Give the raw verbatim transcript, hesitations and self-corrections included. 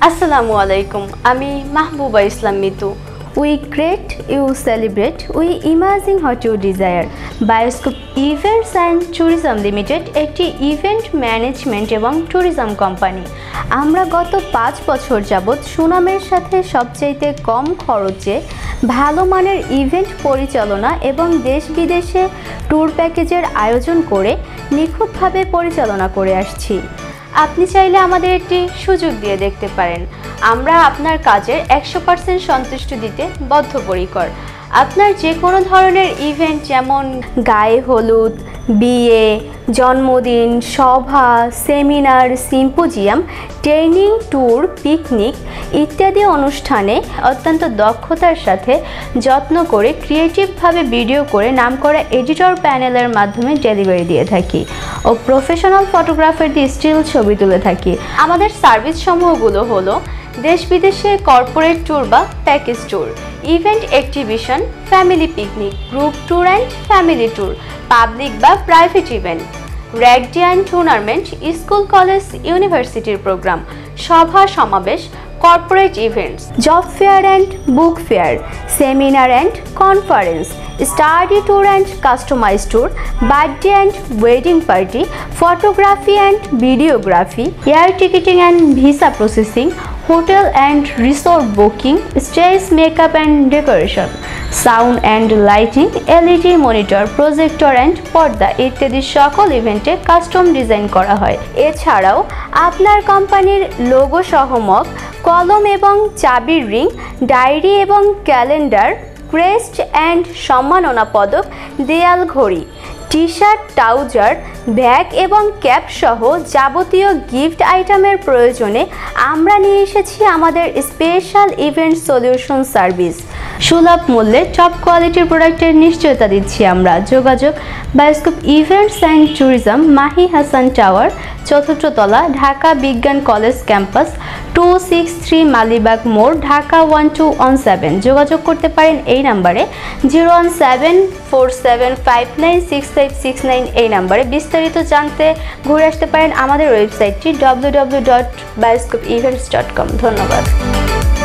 Assalamu alaikum. আমি Mahbuba Islam Mitu. We create, you celebrate, we imagine what you desire. Bioscope Events and Tourism Limited একটি event management এবং tourism company. আমরা গত পাঁচ বছর যাবৎ সুনামের সাথে সবচেয়ে কম খরচে ভালো মানের ইভেন্ট পরিচালনা এবং দেশ বিদেশে ট্যুর প্যাকেজের আয়োজন করে নিখুঁতভাবে পরিচালনা করে আসছি। আপনি চাইলে আমাদের একটি সুযোগ দিয়ে দেখতে পারেন। আমরা আপনার কাজের একশো পার্সেন্ট সন্তুষ্টি দিতে বদ্ধপরিকর। আপনার যে কোনো ধরনের ইভেন্ট যেমন গায়ে হলুদ, বিয়ে, জন্মদিন, সভা, seminar, symposium, training, tour, picnic ইত্যাদি অনুষ্ঠানে অত্যন্ত দক্ষতার সাথে যত্ন করে ক্রিয়েটিভভাবে ভিডিও করে নামকরা এডিটর প্যানেলের মাধ্যমে ডেলিভারি দিয়ে থাকি ও প্রফেশনাল ফটোগ্রাফার দিয়ে স্টিল ছবি তুলে থাকি। আমাদের সার্ভিস সমূহগুলো হলো দেশ বিদেশে কর্পোরেট ট্যুর বা package tour, event exhibition, family picnic, group tour and family tour, public বা private event, rag day and tournament, school college ইউনিভার্সিটির প্রোগ্রাম, সভা সমাবেশ, corporate events, job fair and book fair, seminar and conference, study tour and customize tour, birthday and wedding party, photography and videography, air ticketing and visa processing, hotel and resort booking, stage makeup and decoration, sound and lighting, LED monitor, projector and পর্দা ইত্যাদি সকল ইভেন্টে custom design করা হয়। এছাড়াও আপনার কোম্পানির logo সহ মগ, কলম এবং চাবির রিং, ডায়েরি এবং ক্যালেন্ডার, ক্রেস্ট অ্যান্ড সম্মাননা পদক, দেয়াল ঘড়ি, টি শার্ট, ট্রাউজার, ব্যাগ এবং ক্যাপ সহ যাবতীয় গিফট আইটেমের প্রয়োজনে আমরা নিয়ে এসেছি আমাদের স্পেশাল ইভেন্ট সলিউশন সার্ভিস। সুলভ মূল্যে টপ কোয়ালিটির প্রোডাক্টের নিশ্চয়তা দিচ্ছি আমরা। যোগাযোগ Bioscope events and tourism, Mahi Hasan tower, চতুর্থ তলা, ঢাকা বিজ্ঞান college campus, two six three Malibag মোড়, Dhaka one two one seven. যোগাযোগ করতে পারেন এই নাম্বারে zero one seven four seven five nine six five six nine এই নাম্বারে। বিস্তারিত জানতে ঘুরে আসতে পারেন আমাদের ওয়েবসাইটটি W W W dot Bioscope events dot com. ধন্যবাদ।